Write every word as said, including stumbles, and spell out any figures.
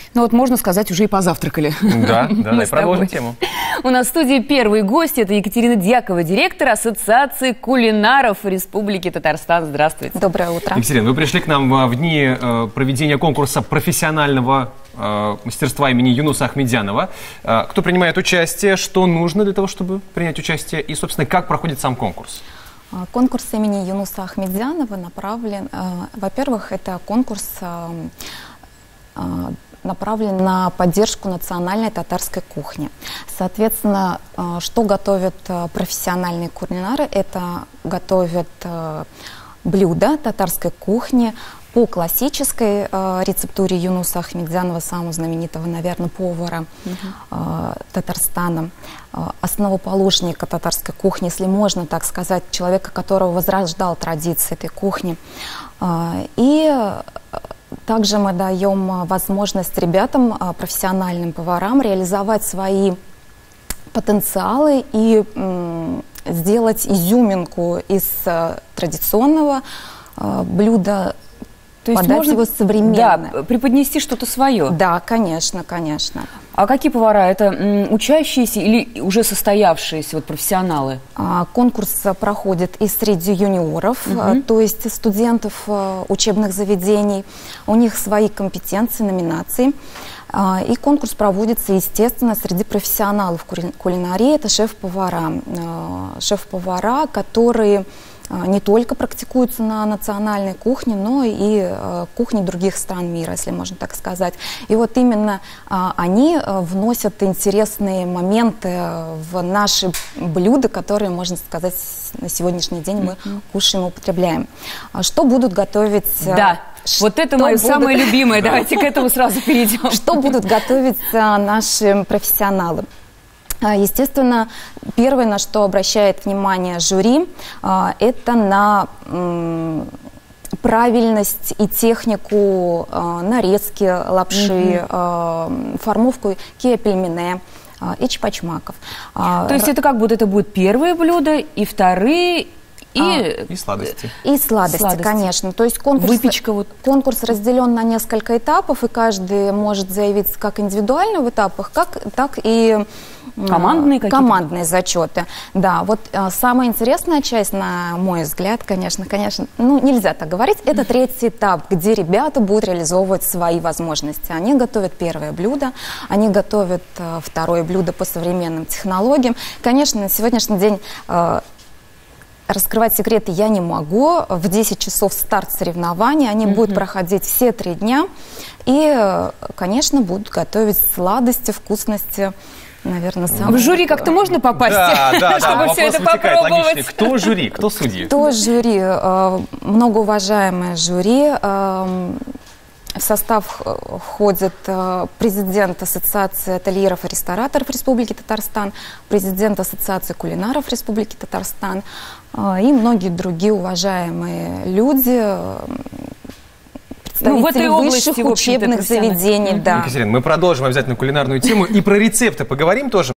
Ну вот, можно сказать, уже и позавтракали. Да, да, продолжим тему. У нас в студии первый гость. Это Екатерина Дьякова, директор Ассоциации кулинаров Республики Татарстан. Здравствуйте. Доброе утро. Екатерина, вы пришли к нам в дни проведения конкурса профессионального мастерства имени Юнуса Ахмедзянова. Кто принимает участие, что нужно для того, чтобы принять участие, и, собственно, как проходит сам конкурс? Конкурс имени Юнуса Ахмедзянова направлен, во-первых, это конкурс направлен на поддержку национальной татарской кухни. Соответственно, что готовят профессиональные кулинары? Это готовят блюда татарской кухни по классической э, рецептуре Юнуса Ахмедзянова, самого знаменитого, наверное, повара э, Татарстана, э, основоположника татарской кухни, если можно так сказать, человека, которого возрождал традиции этой кухни. Э, и э, также мы даем возможность ребятам, э, профессиональным поварам, реализовать свои потенциалы и э, сделать изюминку из э, традиционного э, блюда. То есть подать можно его современно. Да, преподнести что-то свое. Да, конечно, конечно. А какие повара? Это м, учащиеся или уже состоявшиеся вот, профессионалы? А, конкурс проходит и среди юниоров, угу. а, то есть студентов а, учебных заведений. У них свои компетенции, номинации. А, и конкурс проводится, естественно, среди профессионалов кулинарии. Это шеф-повара. А, шеф-повара, которые не только практикуются на национальной кухне, но и э, кухне других стран мира, если можно так сказать. И вот именно э, они э, вносят интересные моменты в наши блюда, которые, можно сказать, на сегодняшний день мы mm-hmm. кушаем и употребляем. Что будут готовить... Да, что вот это мое будут... самое любимое. Давайте к этому сразу перейдем. Что будут готовить наши профессионалы? Естественно, первое, на что обращает внимание жюри, это на правильность и технику нарезки лапши, mm-hmm. формовку киа-пельмене и чпачмаков. То есть это как будто это будет первые блюда и вторые, и, а, и сладости. И сладости, сладости, конечно. То есть конкурс, Выпечка, вот. конкурс разделен на несколько этапов, и каждый может заявиться как индивидуально в этапах, как, так и командные, командные зачеты. Да, вот а, самая интересная часть, на мой взгляд, конечно, конечно, ну нельзя так говорить, это третий этап, где ребята будут реализовывать свои возможности. Они готовят первое блюдо, они готовят а, второе блюдо по современным технологиям. Конечно, на сегодняшний день а, раскрывать секреты я не могу. В десять часов старт соревнований. Они mm-hmm. будут проходить все три дня. И, конечно, будут готовить сладости, вкусности. Наверное, самое... В жюри как-то можно попасть? Да, да, да. Чтобы все это попробовать. Кто жюри? Кто судьи? Кто жюри? Многоуважаемое жюри. В состав входит президент Ассоциации ательеров и рестораторов Республики Татарстан, президент Ассоциации кулинаров Республики Татарстан и многие другие уважаемые люди, представители ну, в этой высших области, учебных заведений. Да. Екатерина, мы продолжим обязательно кулинарную тему и про рецепты поговорим тоже.